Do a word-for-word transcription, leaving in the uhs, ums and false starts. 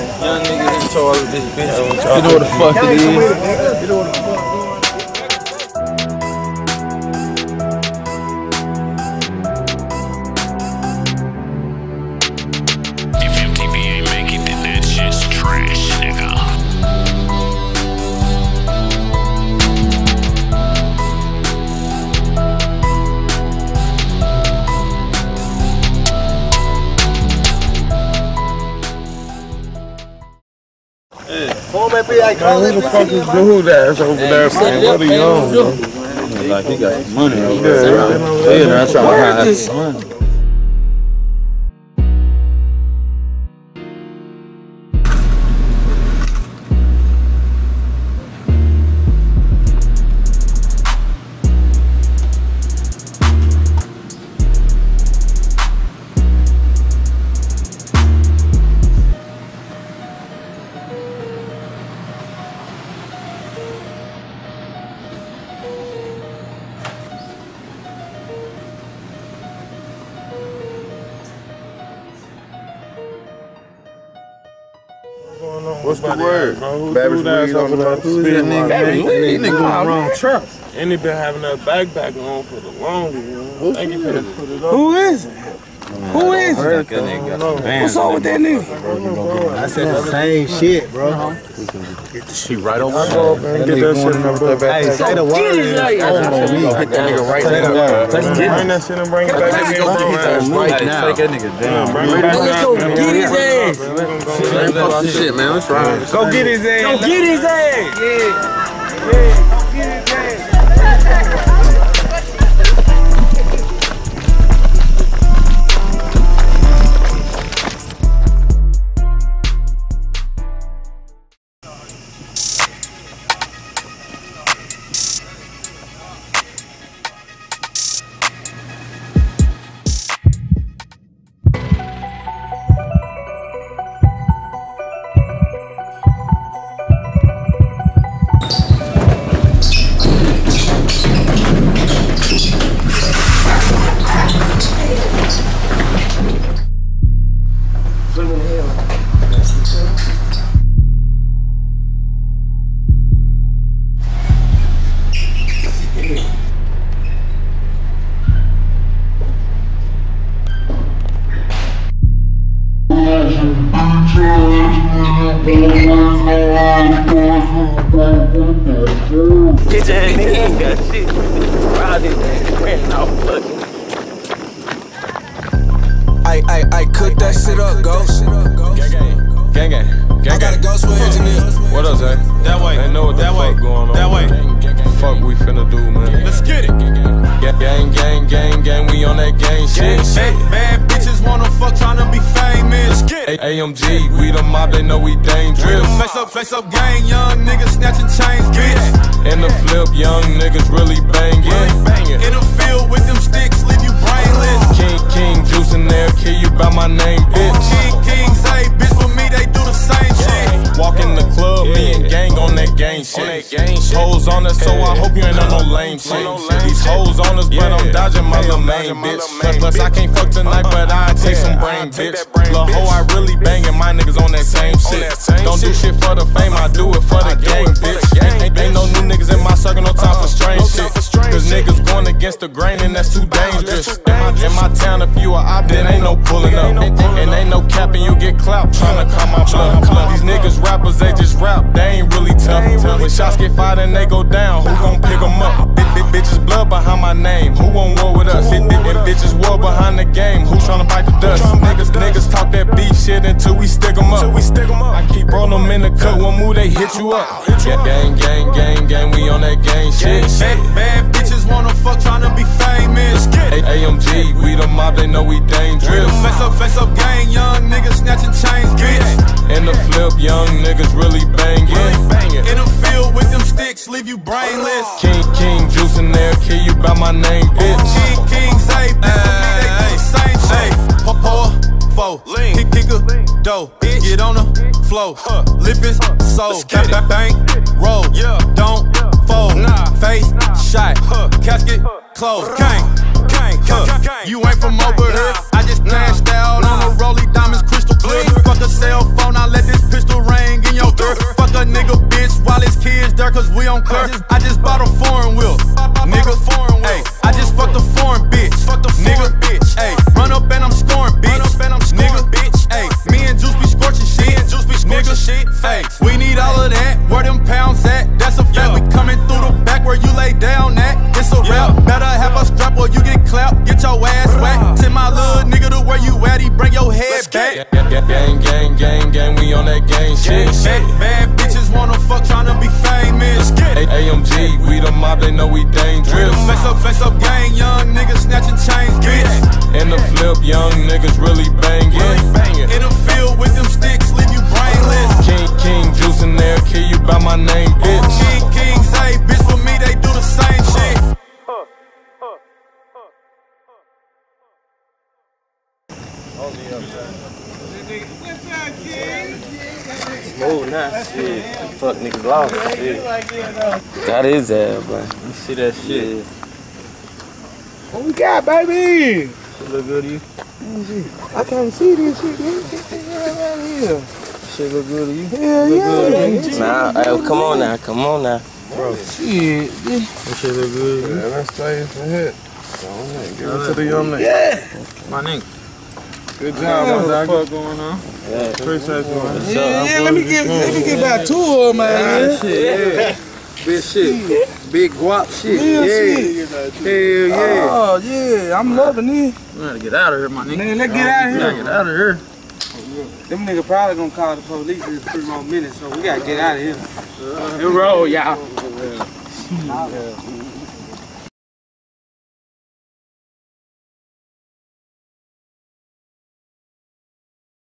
Young niggas in charge of this bitch. You know what the fuck it is. You know what the fuck. If M T V ain't make it, then that shit's trash, nigga. Who the fuck is dude that's over there saying, what are you on, bro? Like he got some money over there. Yeah, that's how I have some money. What's the word, bro? Baby's weed on the Who's that nigga? That nigga on the wrong truck. And he been having that backpack on for the longest. Thank you for the put it up. Who is it? Who is it? What's up with that nigga? I said the same shit, bro. She right over there. Get that shit in the back. Hey, say the word. Hit that nigga right now. Bring that shit and bring it back. Let's go get his ass right now. Take that nigga down. Let's go get his ass. Fuck this shit, man. Let's ride. Go get his ass. Go get his ass. Yeah. Yeah. Go get his ass. Get your ass, nigga, you ain't got shit. Ride his ass, ran out fucking. I, I, I cook that shit up, ghost. Gang gang. Gang gang. I got a ghost for engineer. What else, eh? That way. They know what the that fuck way. going on. That way. Fuck we finna do, man. Let's get it. Gang gang gang gang, we on that gang shit. Bad, bad bitches wanna fuck, tryna be famous. Let's get it. A M G, we the mob, they know we dangerous. Face up, face up gang, young niggas snatching chains, bitch. In the flip, young niggas really banging. In the field with them sticks, leave you brainless. King, King, juice in there, kill you by my name, bitch. King, Kings, hey, bitch, for me, they do the same shit. Walk in the club, me and gang on that gang shit. Hoes on us, so I hope you ain't on no lame shit. These hoes on us, but I'm dodging my little main bitch. Plus, plus I can't fuck tonight, but I take some brain, bitch. Lil' hoe, I really bangin', my niggas on that same shit. Don't do shit for the fame, I do it for the gang, bitch. Ain't, ain't no new niggas in my circle, no time for strange shit. Cause niggas going against the grain and that's too dangerous. In my, in my town, if you a op, then ain't no pulling up. And ain't no capping, you get clout tryna call my bluff. These niggas rappers, they just rap, they ain't really tough. When shots get fired and they go down, who gon' pick them up? Bitches blood behind my name, who won't war with us? And bitches war behind the game, who tryna bite the dust? Niggas, niggas talk that beef shit until we stick them up. I keep rolling them in the cut, one move they hit you up. Gang, gang, gang, gang, we on that gang shit. Bad, bad bitches wanna fuck, tryna be famous. A M G, we the mob, they know we dangerous. Face up, face up gang, young niggas snatching chains, bitch. In the flip, young niggas really banging. In the field with them sticks, leave you brainless. King, King, juice in there, kill you by my name, bitch. King, Kings, hey, bitch, for me, they do the same shit. Pour, four, kick, kick a dough, get on the flow, lip is soul, bang, bang, roll, don't fold, face shot, casket closed, gang, gang, you ain't from over here, I just cashed out on a rollie, diamonds, crystal clear, fuck a cell phone, I let this bitch Gang, gang, gang, gang, we on that gang shit. Bad, bad bitches wanna fuck, tryna be famous. A M G, we the mob, they know we dangerous. Flex up, flex up, gang, young niggas snatching chains, bitch. In the flip, young niggas really banging. In the field with them sticks, leave you brainless. King, king, juice in there, kill you by my name, bitch. King, king, say, bitch, for me, they do the same shit. Smooth now, shit. Fuck niggas lost, shit. Got his ass, bro. You see that shit? What we got, baby? Shit look good to you? I can't see this shit, man. Shit look good to you? Hell yeah. Nah, hey, come on now, come on now. Bro, shit. That shit look good to you? Yeah, that's straight for hit. Give it to the young nigga. Yeah. My nigga. Good job, my dog. What going on? Yeah. Appreciate you, man. Yeah, yeah, let me get let me get back to her, man. Yeah, shit, yeah. Big shit. Big guap shit. Real Yeah. shit. Hell yeah. Oh, yeah, I'm loving it. We gotta get out of here, my nigga. Man, let's get out of We gotta here. get out of here. Them niggas probably gonna call the police in three more minutes, so we gotta get out of here. Good roll, y'all.